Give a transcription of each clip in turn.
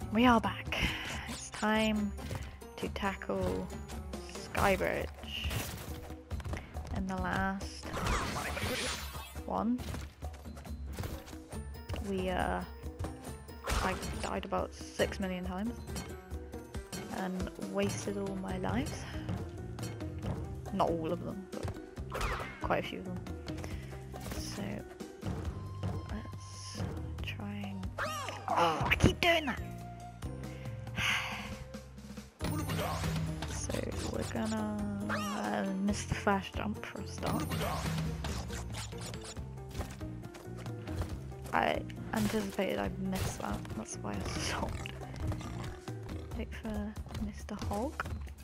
We are back. It's time to tackle Skybridge. In the last one, I died about 6 million times and wasted all my lives. Not all of them, but quite a few of them. So let's try and... Oh, I keep doing that! So we're gonna miss the fast jump for a start. I anticipated I'd miss that, that's why I stopped. Wait for Mr. Hog.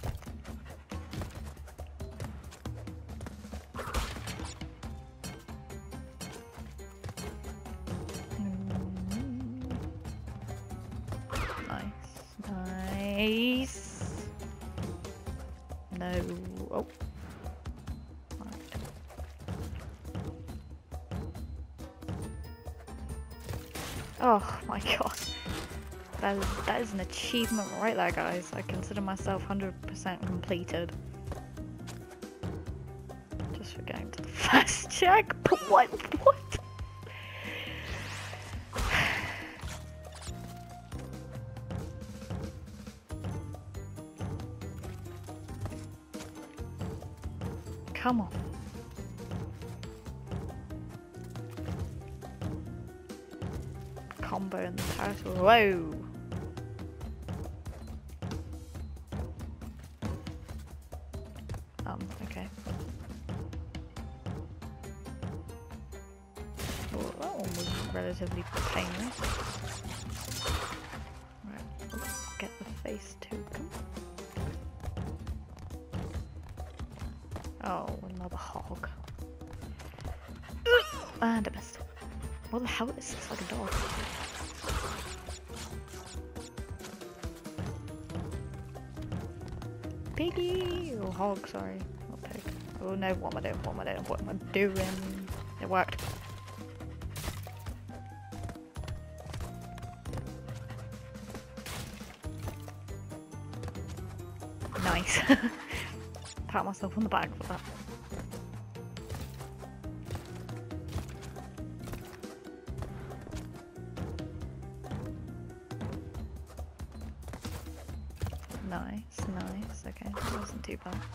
Nice. No. Oh. Right. Oh my god. That is an achievement right there, guys. I consider myself 100% completed. Just for getting to the first check. But what? What? Come on. Combo in the title. Whoa. Okay. Well, that one was relatively painless. Right. Let's get the face token. Oh, another hog. And I missed. What the hell is this? Like a dog. Piggy! Oh, hog, sorry. Not pig. Oh no, what am I doing? What am I doing? What am I doing? It worked. Nice. Pat myself on the back for that. Nice, nice. Okay, that wasn't too bad.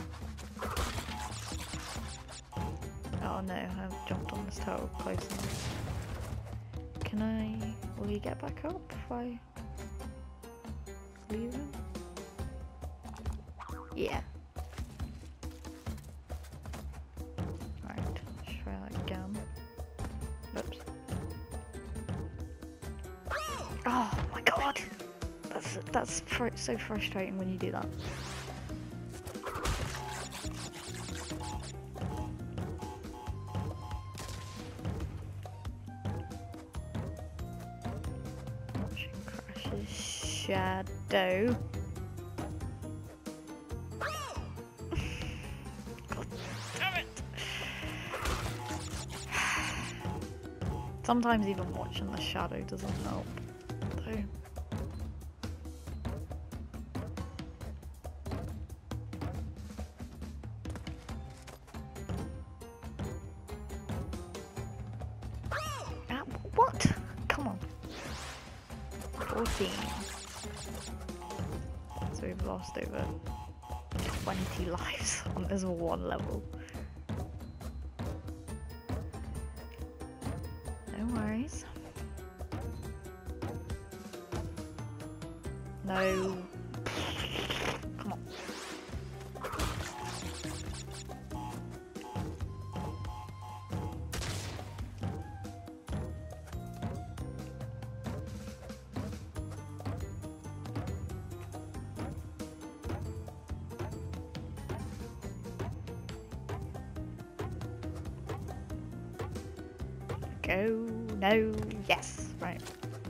Oh no, I've jumped on this turtle close enough. Can I... Will he get back up if I leave him? Yeah. Right, let's try that again. Oops. Oh my god! That's so frustrating when you do that. Watching Crash's shadow. God damn it! Sometimes even watching the shadow doesn't help, though. What? Come on. 14. So we've lost over 20 lives on this one level. No worries. No. Come on. Go. No. Yes. Right.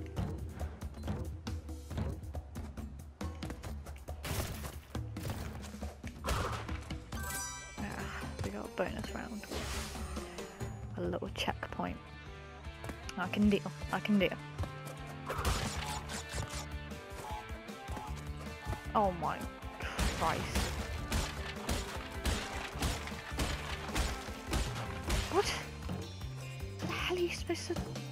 We got a bonus round. A little checkpoint. I can deal. I can deal. Oh my Christ. What? The hell are you supposed to...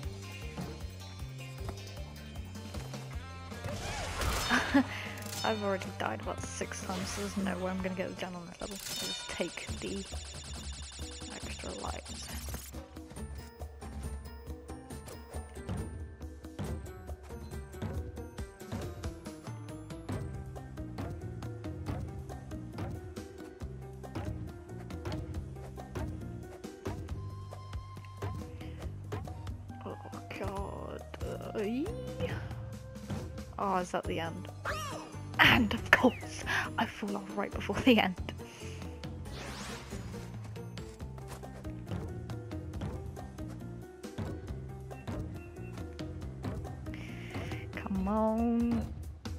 I've already died about 6 times, so there's no way I'm gonna get the gen on this level. I'll just take the extra lives. Oh god. Oh, is that the end? And of course, I fall off right before the end. Come on.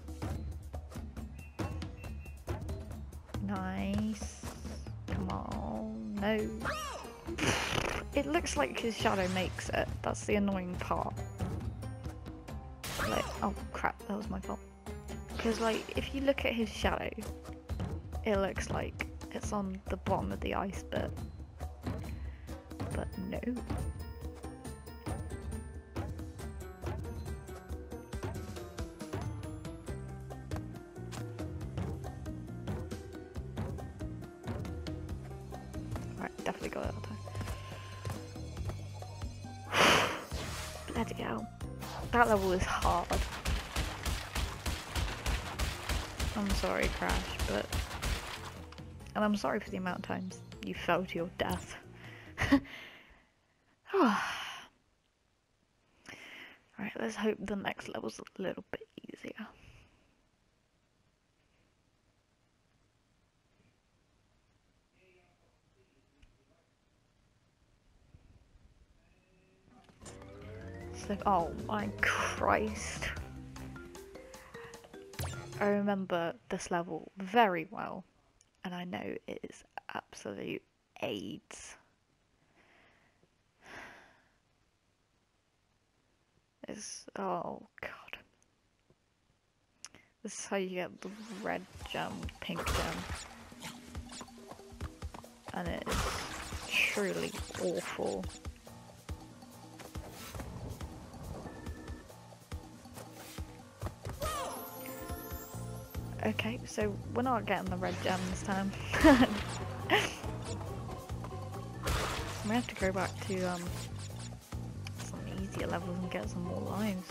Nice. Come on. No. It looks like his shadow makes it. That's the annoying part. Like, oh crap, that was my fault. Because, like, if you look at his shadow, it looks like it's on the bottom of the ice bit. But no. Alright, definitely got it that time. Bloody hell. That level is hard. I'm sorry, Crash, but... And I'm sorry for the amount of times you fell to your death. Alright, let's hope the next level's a little bit easier. So, oh my Christ. I remember this level very well, and I know it is absolute AIDS. It's, oh god. This is how you get the red gem, pink gem. And it is truly awful. Okay, so we're not getting the red gem this time. I'm gonna have to go back to some easier levels and get some more lives.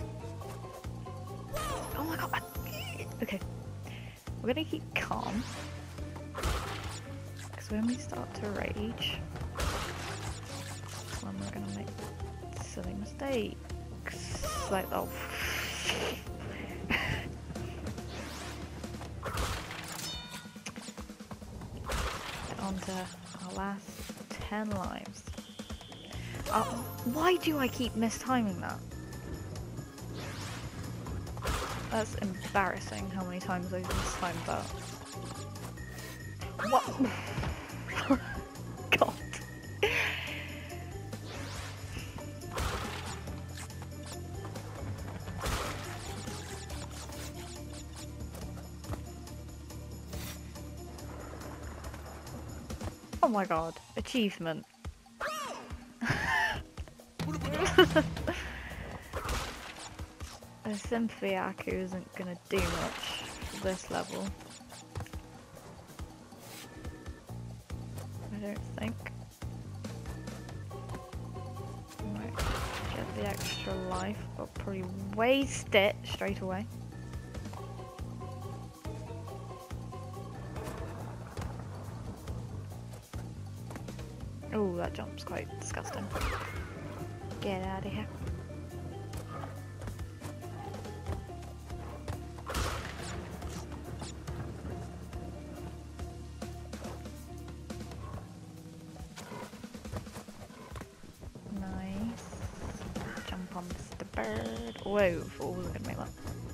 Oh my god! Okay, we're gonna keep calm, because when we start to rage, that's when we're gonna make silly mistakes. Like, oh. Onto our last 10 lives. Why do I keep mistiming that? That's embarrassing how many times I've mistimed that. What? God. Oh my god, achievement. A Sympathy Aku isn't gonna do much for this level. I don't think. Might get the extra life, but probably waste it straight away. Oh, that jump's quite disgusting. Get out of here. Nice. Jump on Mr. Bird. Whoa, I wasn't gonna make that.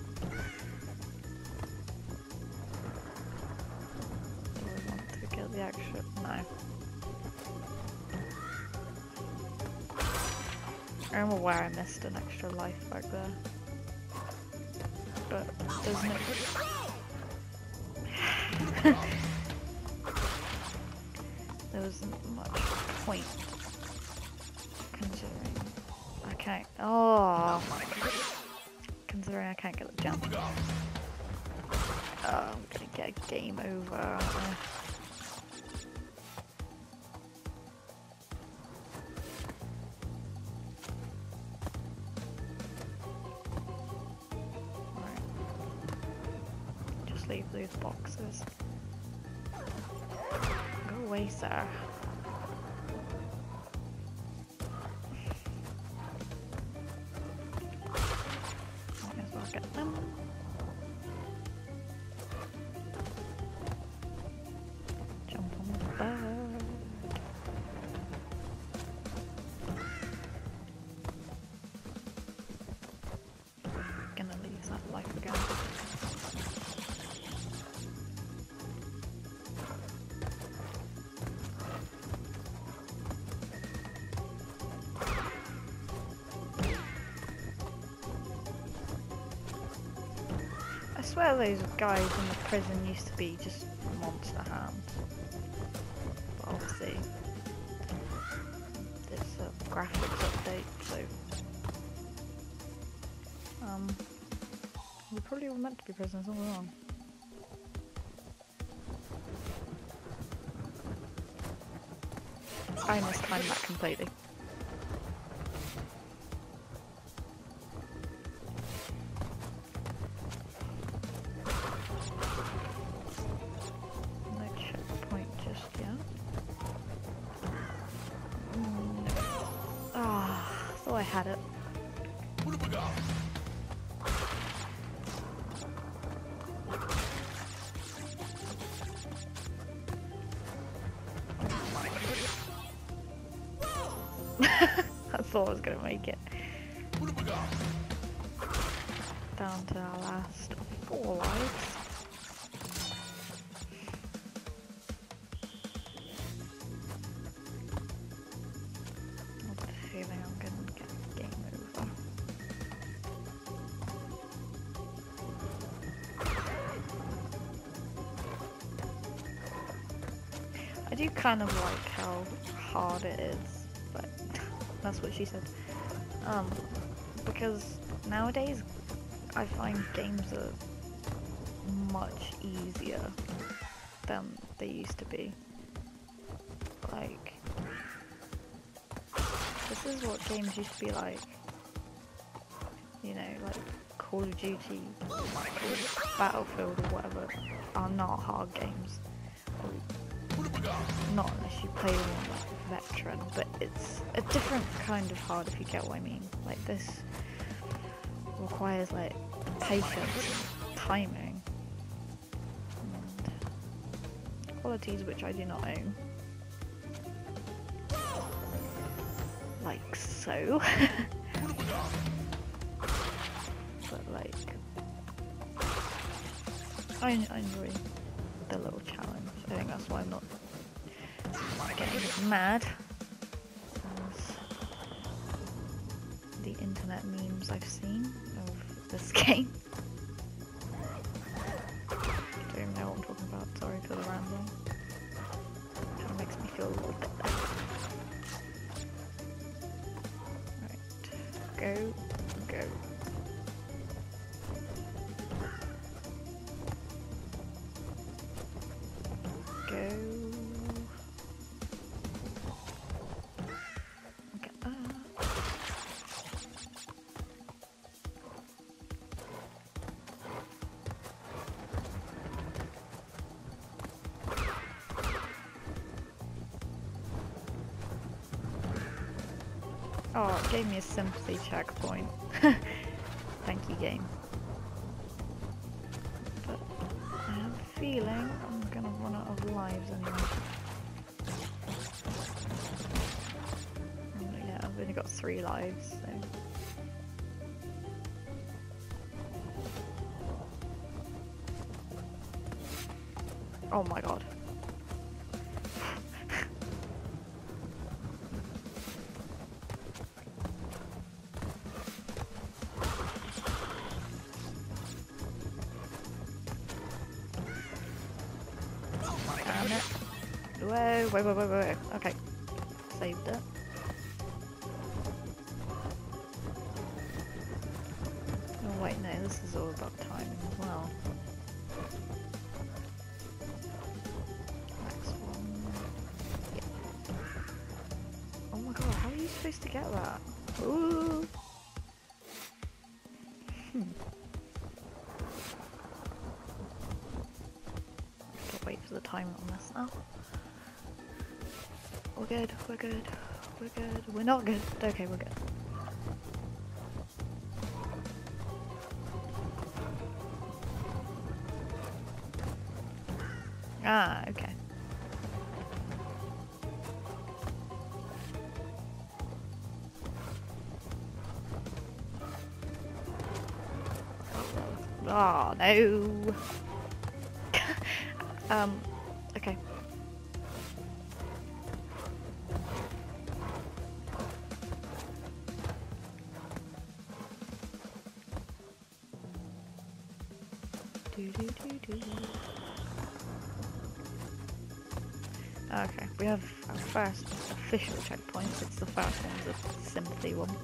Do I want to get the extra? No. I'm aware I missed an extra life back there. But doesn't it... There wasn't much point considering I can't. Oh, considering I can't get the jump. Oh, I'm gonna get a game over. Aren't I? Leave those boxes. Go away, sir. Might as well get them. Jump on the bird. Gonna lose that life again. I swear those guys in the prison used to be just monster hands. But obviously, it's a graphics update, so we probably were meant to be prisoners all along. I mistimed that completely. I had it. What have we got? I thought I was gonna make it. What have we got? Down to our last 4 lives. I've got a feeling I'm gonna get game over. I do kind of like how hard it is, but that's what she said. Because nowadays I find games are much easier than they used to be. Like, this is what games used to be like. You know, like Call of Duty, Battlefield or whatever are not hard games. Not unless you play them on like veteran, but it's a different kind of hard if you get what I mean. Like this requires like patience and timing and qualities which I do not own. Like so. But like I enjoy the little challenge. I think that's why I'm not getting mad. The internet memes I've seen of this game. Don't even know what I'm talking about, sorry for the rambling. Kind of makes me feel a little bit better. Right, go, go. Go. Get that. Oh, it gave me a sympathy checkpoint. Thank you, game. But I have a feeling I'm gonna run out of lives anyway. Yeah, I've only got 3 lives, so. Oh my god. it. Whoa, wait. Okay. Saved it. Oh wait, no, this is all about timing as well. Next one. Yeah. Oh my god, how are you supposed to get that? Ooh. Gotta wait for the timing on this now. We're good. We're not good. Okay, we're good. Ah, okay. Oh, no. Okay. Okay, we have our first official checkpoint. It's the first one, the sympathy one.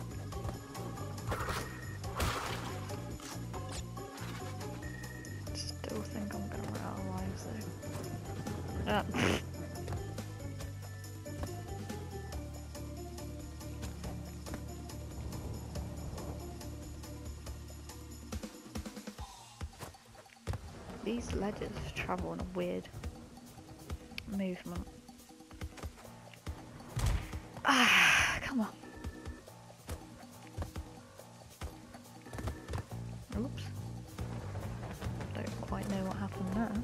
Still think I'm gonna run out of lives though. These ledges travel in a weird movement. Ah, come on. Oops. Don't quite know what happened there.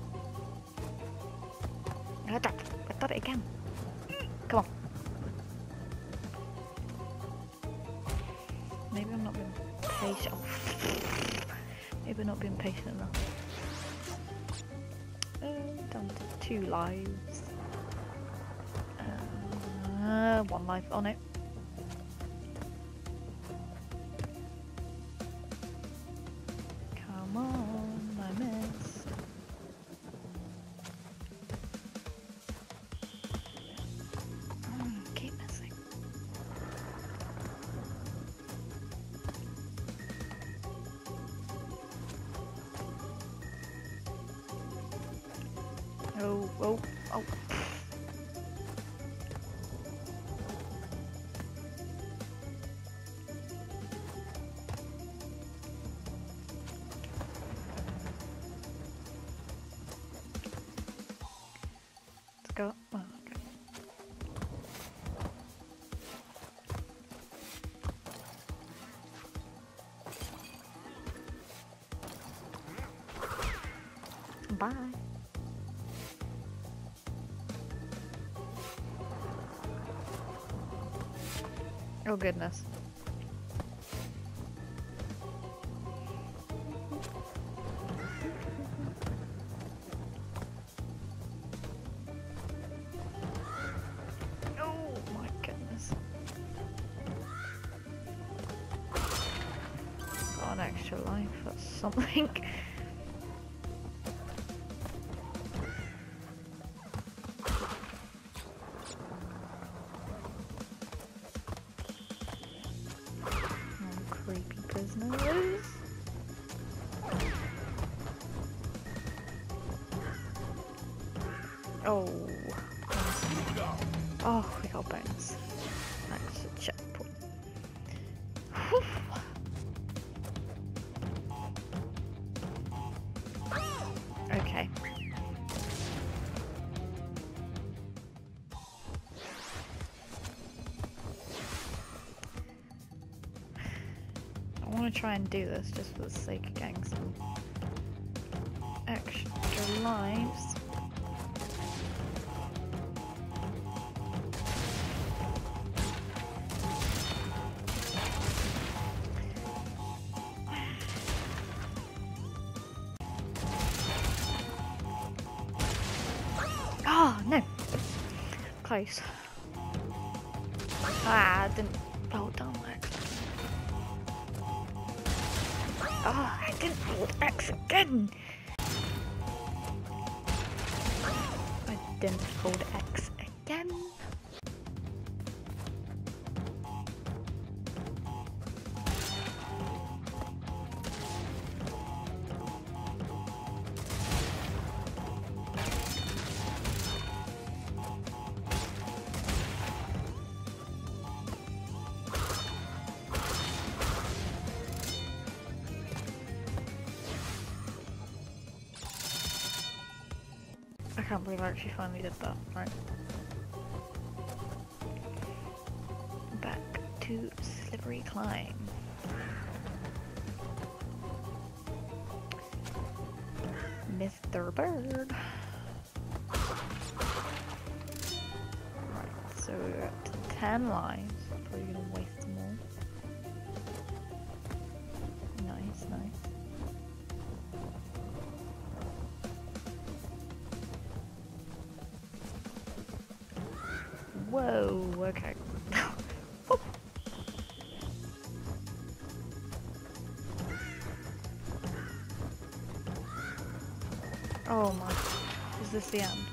I did it again. Come on. Maybe I'm not being patient. Maybe I'm not being patient enough. Down to 2 lives. 1 life on it. Come on, I missed. Keep missing. Oh. Let's go. Oh, okay. Bye. Oh goodness. Oh my goodness. Got an extra life, that's something. Creepy prisoners. Oh. Oh, we got bones. That's a checkpoint. Whew. Okay. I want to try and do this just for the sake of getting some extra lives. Oh no! Close. Ah, I didn't blow it down X. Oh, I didn't blow X again! I been told X again. I can't believe I actually finally did that. Right. Back to Slippery Climb. Mr. Bird. Right, so we're up to 10 lives. Probably gonna waste them all. Nice, nice. Whoa, okay. Oh my, is this the end?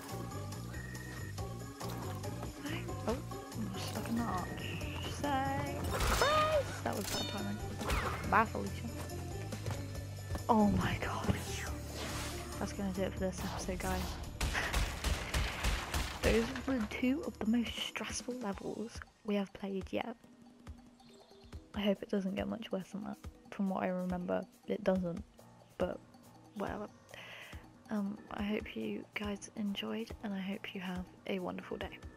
Oh, I'm stuck in the arch. Say, surprise! That was bad timing. Bye, Felicia. Oh my god. That's gonna do it for this episode, guys. Those were two of the most stressful levels we have played yet. I hope it doesn't get much worse than that. From what I remember, it doesn't, but whatever. I hope you guys enjoyed, and I hope you have a wonderful day.